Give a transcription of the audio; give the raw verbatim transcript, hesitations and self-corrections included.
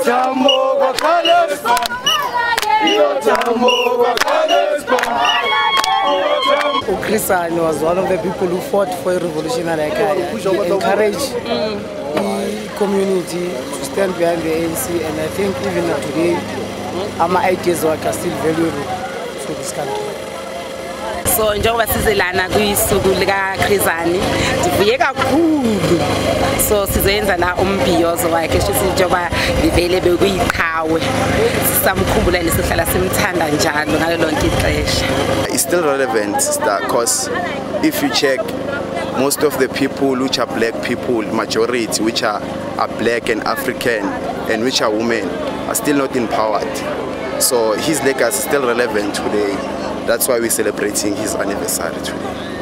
Chrisani was one of the people who fought for a revolutionary Ekaya. He encouraged mm. the community to stand behind the A N C, and I think even today, our ideas work are still valuable for this country. So njengoba sizelana kuyisuku lika Chrisani ndivuye kakhulu, so sizoyenza la umbhiyozo wakhe shithi njengoba livele bekuyiqhawe sisamkhumbula nesihlala simthanda njalo ngalo lonke ixesha. It's still relevant, because if you check, most of the people which are black people, majority which are, are black and African and which are women, are still not empowered. So his legacy is still relevant today. That's why we're celebrating his anniversary today.